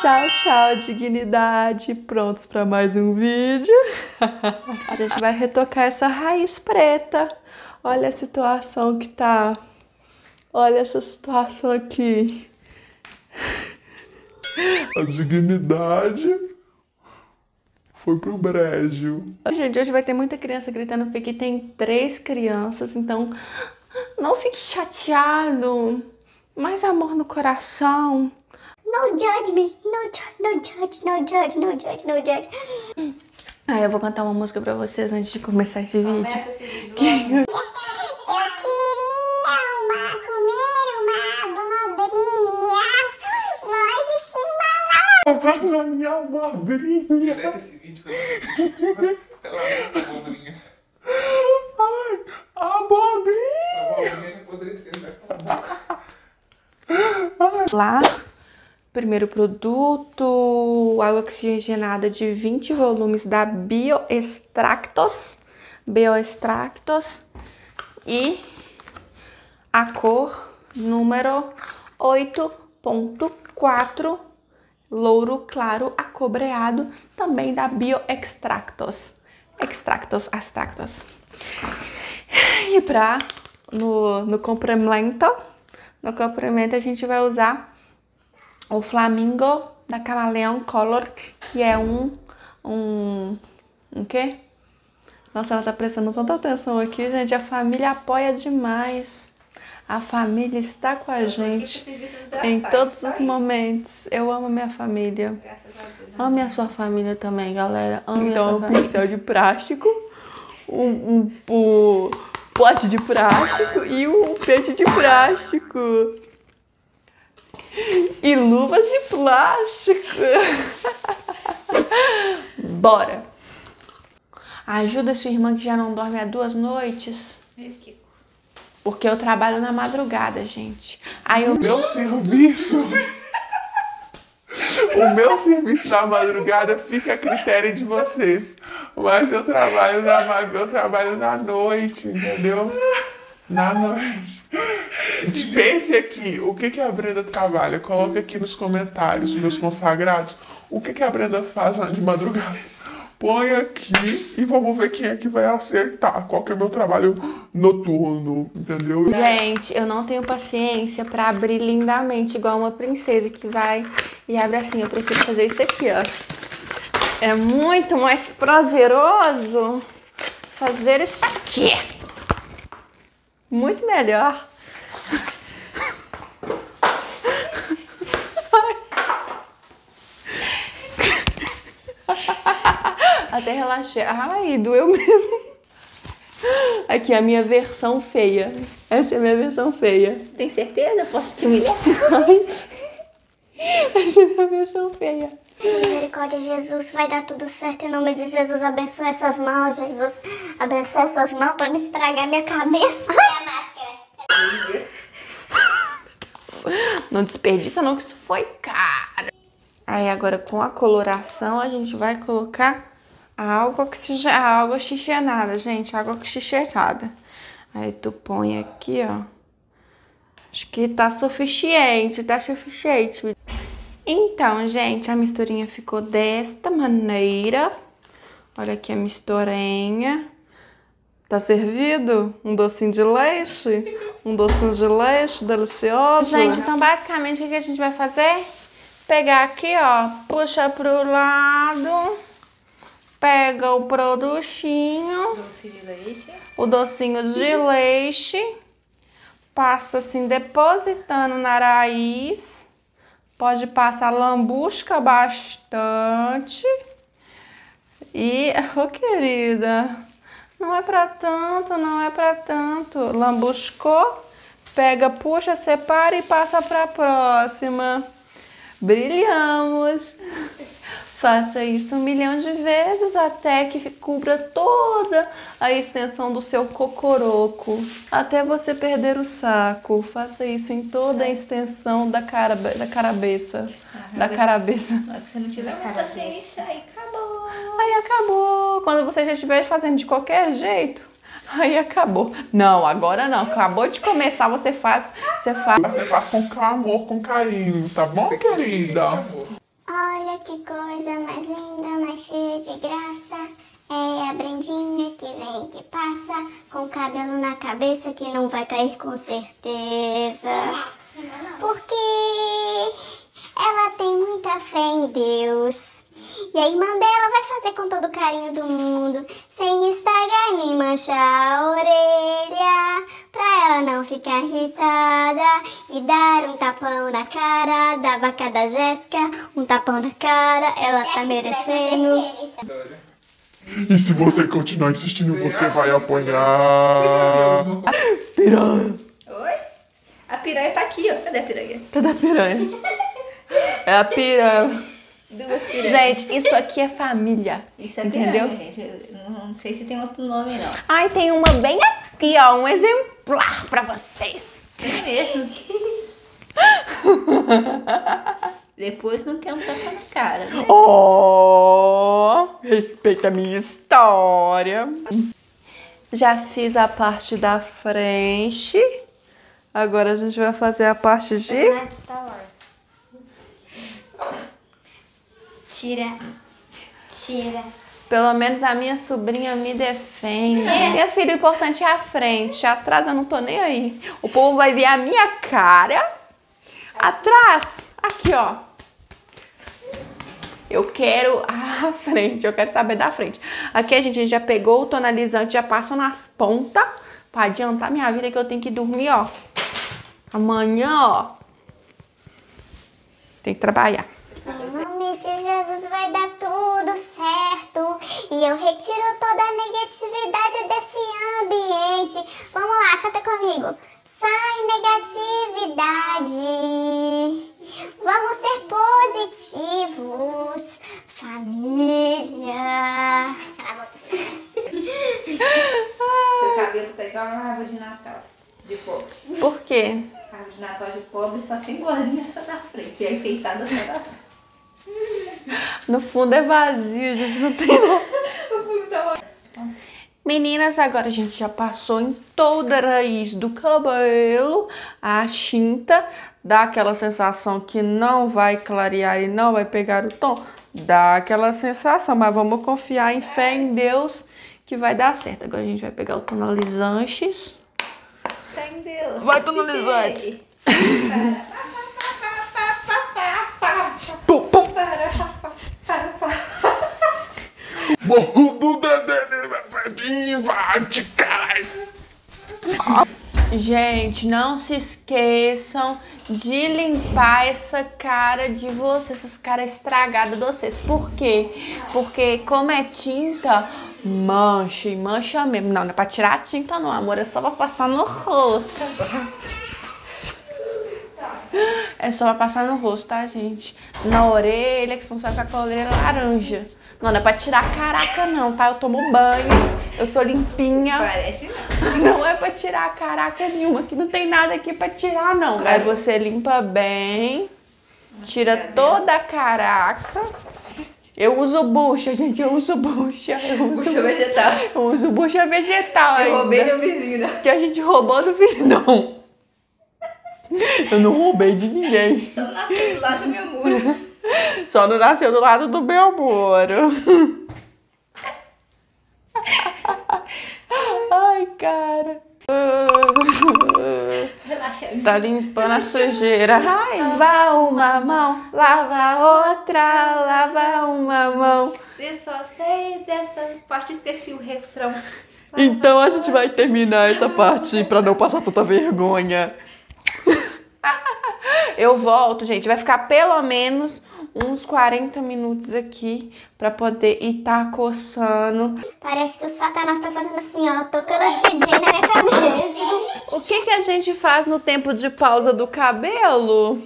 Tchau, tchau, dignidade. Prontos para mais um vídeo. A gente vai retocar essa raiz preta. Olha a situação que tá. Olha essa situação aqui. A dignidade foi pro brejo. Gente, hoje vai ter muita criança gritando porque aqui tem 3 crianças, então não fique chateado. Mais amor no coração. No judge me, no judge. Ah, eu vou cantar uma música pra vocês antes de começar esse vídeo. Começa esse vídeo logo. Vai na minha abobrinha. Deleta esse vídeo. Pela abobrinha. Ai, abobrinha. A abobrinha apodrecendo da boca. Lá, primeiro produto, água oxigenada de 20 volumes da Bioextractos. E a cor número 8.4, louro claro acobreado, também da Bioextractos. Extractos. E no complemento a gente vai usar o Flamingo da Camaleão Color, que é um quê? Nossa, ela tá prestando tanta atenção aqui, gente. A família apoia demais. A família está com a gente em todos os momentos. Eu amo a minha família. Ame a sua família também, galera. Ame então, um pincel de plástico, um pote de plástico e um peixe de plástico. E luvas de plástico. Bora! Ajuda sua irmã que já não dorme há 2 noites. Porque eu trabalho na madrugada, gente. Aí eu... Meu serviço. O meu serviço na madrugada fica a critério de vocês. Mas eu trabalho na noite, entendeu? Na noite. Pense aqui, o que a Brenda trabalha? Coloca aqui nos comentários, meus consagrados. O que a Brenda faz de madrugada? Põe aqui e vamos ver quem é que vai acertar. Qual que é o meu trabalho noturno, entendeu? Gente, eu não tenho paciência pra abrir lindamente, igual uma princesa que vai e abre assim. Eu prefiro fazer isso aqui, ó. É muito mais prazeroso fazer isso aqui. Muito melhor. Até relaxei. Ai, doeu mesmo. Aqui a minha versão feia. Essa é a minha versão feia. Tem certeza? Posso te humilhar? Essa é a minha versão feia. Misericórdia, Jesus, vai dar tudo certo em nome de Jesus. Abençoa essas mãos, Jesus. Abençoa essas mãos pra não estragar minha cabeça. Ai, a máscara. Não desperdiça não, que isso foi caro. Aí agora com a coloração a gente vai colocar a água oxigenada, gente. Água oxigenada. Aí tu põe aqui, ó. Acho que tá suficiente, Então, gente, a misturinha ficou desta maneira. Olha aqui a misturinha. Tá servido? Um docinho de leite? Um docinho de leite delicioso. Gente, então basicamente o que a gente vai fazer? Pegar aqui, ó, puxa pro lado, pega o produtinho, o docinho de leite, passa assim, depositando na raiz. Pode passar, lambusca bastante. E, ô querida, não é pra tanto. Lambuscou, pega, puxa, separa e passa pra próxima. Brilhamos! Faça isso 1 milhão de vezes até que cubra toda a extensão do seu cocoroco. Até você perder o saco. Faça isso em toda a extensão da carabeça. Da carabeça. Na hora que você não tiver paciência, aí acabou. Aí acabou. Quando você já estiver fazendo de qualquer jeito, aí acabou. Não, agora não. Acabou de começar, você faz com amor, com carinho, tá bom, querida? Olha que coisa mais linda, mais cheia de graça. É a Brendinha que vem, que passa, com cabelo na cabeça que não vai cair com certeza. Porque ela tem muita fé em Deus. E a irmã dela vai fazer com todo o carinho do mundo, sem estragar nem manchar a orelha, pra ela não ficar irritada e dar um tapão na cara da vaca da Jéssica. Um tapão na cara, ela tá merecendo. E se você continuar insistindo, você vai apanhar. Piranha. Oi? A piranha tá aqui, ó. Cadê a piranha? Cadê a piranha? É a piranha. Duas piranhas. Gente, isso aqui é família. Isso é entendeu? piranha, gente. Eu não sei se tem outro nome, não. Ai, tem uma bem aqui, ó. Um exemplar pra vocês. É mesmo. Depois não tem um tapa na cara, né? Oh, respeita a minha história. Já fiz a parte da frente. Agora a gente vai fazer a parte de... Tira. Pelo menos a minha sobrinha me defende. Minha filha, o importante é a frente. Atrás eu não tô nem aí. O povo vai ver a minha cara. Atrás, aqui, ó. Eu quero a frente, eu quero saber da frente. Aqui a gente já pegou o tonalizante, já passou nas pontas. Pra adiantar minha vida que eu tenho que dormir, ó. Amanhã, ó. Tem que trabalhar. Em nome de Jesus vai dar tudo certo. E eu retiro toda a negatividade desse ambiente. Vamos lá, canta comigo. Sai negatividade. Vamos ser positivos. Família. Seu cabelo tá igual uma árvore de Natal, de pobre. Por quê? A árvore de Natal de pobre só tem bolinha só da frente. E a enfeitada só da frente. No fundo é vazio, gente, não tem nada. O fundo tá... Meninas, agora a gente já passou em toda a raiz do cabelo. A tinta dá aquela sensação que não vai clarear e não vai pegar o tom. Dá aquela sensação, mas vamos confiar em fé em Deus que vai dar certo. Agora a gente vai pegar o tonalizantes. Tá em Deus. Vai, tonalizante. Pum, pum. Morro do Dedê, invade, caralho. Gente, não se esqueçam de limpar essa cara de vocês, essas caras estragadas de vocês. Por quê? Porque como é tinta, mancha e mancha mesmo. Não é pra tirar a tinta não, amor, é só pra passar no rosto. É só pra passar no rosto, tá, gente? Na orelha, que senão você vai ficar com a orelha laranja. Não é pra tirar caraca não, tá? Eu tomo banho, eu sou limpinha. Parece não. Não é pra tirar caraca nenhuma, que não tem nada aqui pra tirar, não. Aí você limpa bem, tira toda a caraca. Eu uso bucha, gente, eu uso bucha. Bucha vegetal. Eu uso bucha vegetal ainda. Eu roubei do vizinho. Que a gente roubou do Virdão. Eu não roubei de ninguém. Só nasceu do lado do meu muro. Só não nasceu do lado do meu muro. Ai, cara. Relaxa. Tá limpando a sujeira. Ai, vá uma mão, lava a outra, lava uma mão. Eu só sei dessa parte, esqueci o refrão. Então a gente vai terminar essa parte pra não passar tanta vergonha. Eu volto, gente. Vai ficar pelo menos uns 40 minutos aqui pra poder ir tá coçando. Parece que o Satanás tá fazendo assim, ó, tocando DJ na minha cabeça. O que que a gente faz no tempo de pausa do cabelo?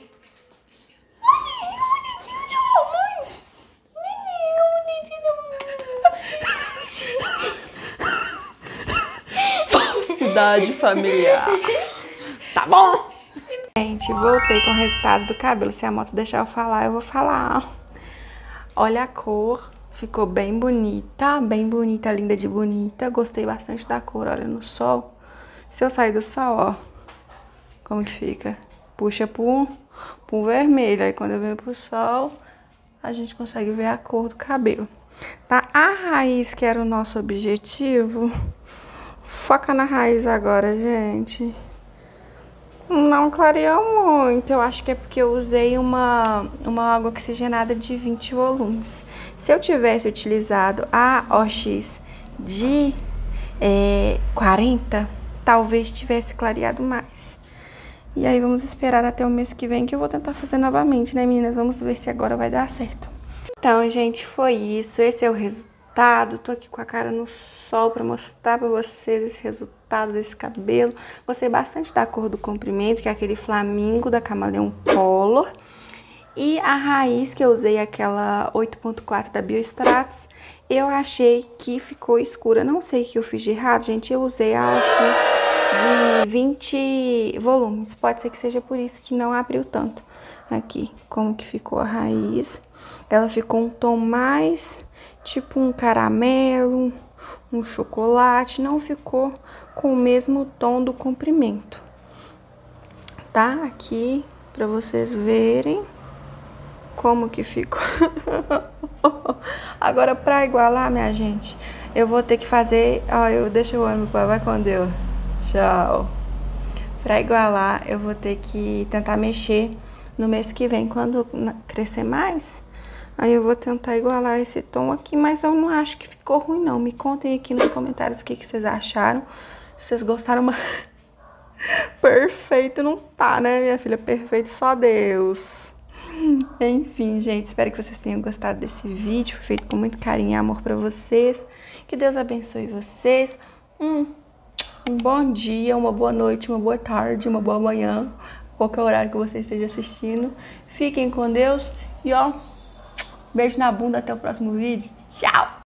Falsidade familiar. Tá bom? Gente, voltei com o resultado do cabelo. Se a moto deixar eu falar, eu vou falar. Olha a cor. Ficou bem bonita, linda de bonita. Gostei bastante da cor, olha, no sol. Se eu sair do sol, ó, como que fica? Puxa pro vermelho. Aí quando eu venho pro sol, a gente consegue ver a cor do cabelo. Tá? A raiz, que era o nosso objetivo, foca na raiz agora, gente. Não clareou muito, eu acho que é porque eu usei uma água oxigenada de 20 volumes. Se eu tivesse utilizado a OX de 40, talvez tivesse clareado mais. E aí vamos esperar até o mês que vem, que eu vou tentar fazer novamente, né, meninas? Vamos ver se agora vai dar certo. Então, gente, foi isso. Esse é o resultado. Tô aqui com a cara no sol pra mostrar pra vocês esse resultado desse cabelo. Gostei bastante da cor do comprimento, que é aquele flamingo da Camaleão Color. E a raiz, que eu usei aquela 8.4 da Biostratos, eu achei que ficou escura. Não sei o que eu fiz de errado, gente. Eu usei a OX de 20 volumes. Pode ser que seja por isso que não abriu tanto. Aqui, como que ficou a raiz. Ela ficou um tom mais tipo um caramelo, um chocolate. Não ficou com o mesmo tom do comprimento. Tá? Aqui, pra vocês verem como que ficou. Agora, pra igualar, minha gente, eu vou ter que fazer... Ó, eu deixo o ônibus, vai com Deus. Tchau. Pra igualar, eu vou ter que tentar mexer no mês que vem, quando crescer mais. Aí eu vou tentar igualar esse tom aqui, mas eu não acho que ficou ruim, não. Me contem aqui nos comentários o que vocês acharam. Se vocês gostaram, mas... Perfeito não tá, né, minha filha? Perfeito só Deus. Enfim, gente, espero que vocês tenham gostado desse vídeo. Foi feito com muito carinho e amor pra vocês. Que Deus abençoe vocês. Um bom dia, uma boa noite, uma boa tarde, uma boa manhã. Qualquer horário que você esteja assistindo. Fiquem com Deus. E ó, beijo na bunda. Até o próximo vídeo. Tchau!